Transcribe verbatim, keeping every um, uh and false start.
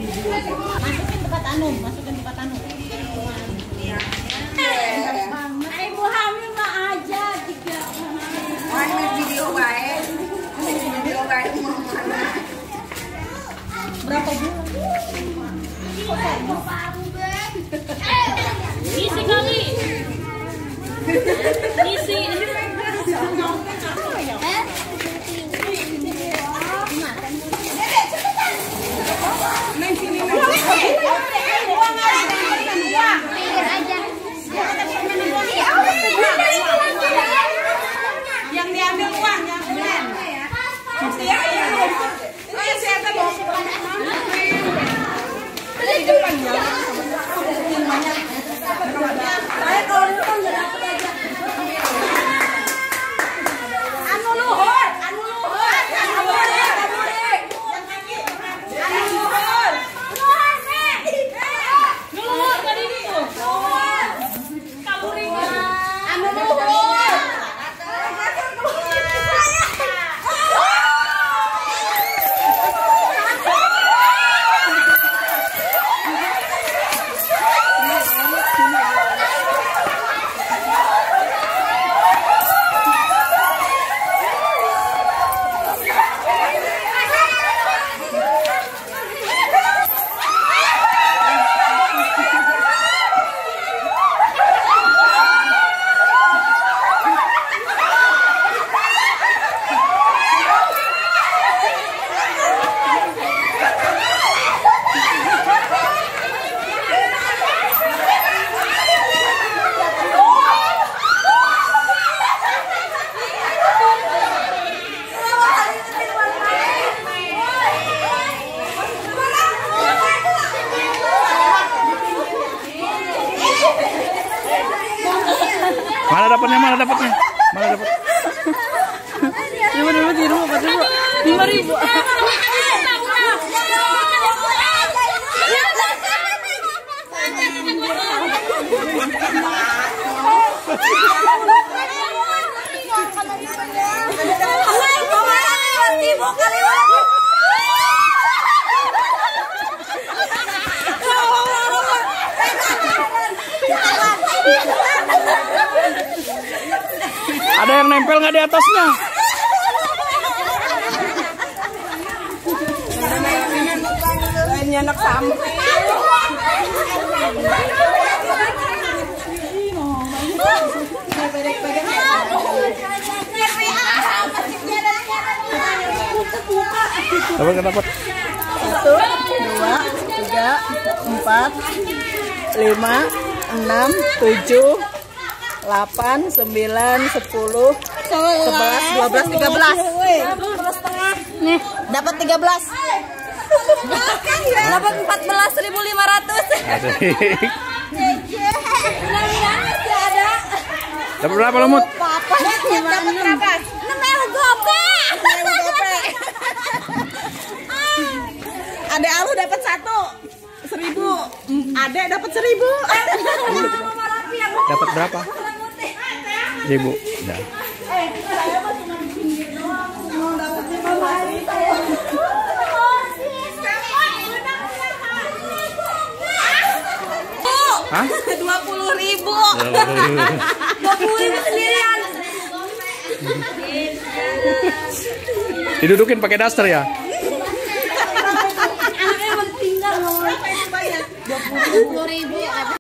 Masukin tempat anu, masukin tempat anu. Ibu hamil mah aja tiga. Mana video baik? Video baik Berapa bulan? Isi kali. Isi. Yang diambil uang, yang bulan. Iya, iya. Oh ya, saya akan bawa di depan ya. Saya kalau itu kan nggak dapat aja. Anu luhur, anu luhur, anu luhur, anu luhur. Anu luhur. Luhur tadi itu. Kamu ringan. Anu luhur. Mana dapatnya? Mana dapatnya? Mana dapat? Lima ribu di rumah, empat ribu. Lima ribu. Ada yang nempel nggak di atasnya? Ini anak sampai. Dapat nggak dapat? Satu, dua, tiga, empat, lima, enam, tujuh, delapan, sembilan, sepuluh, sebelas, dua belas, tiga belas. Nih, dapat tiga belas. Dapat empat belas ribu lima ratus. Asik. Ada. Dapat berapa Lumut? Dapat berapa? enam ribu gope. Adek Alu dapat satu seribu. Adek dapat seribu. Dapat berapa? Ribu. Udah. Hah? Dua puluh ribu. Dua puluh ribu sendirian. Didudukin pakai daster ya? Anaknya tinggal. Dua puluh ribu.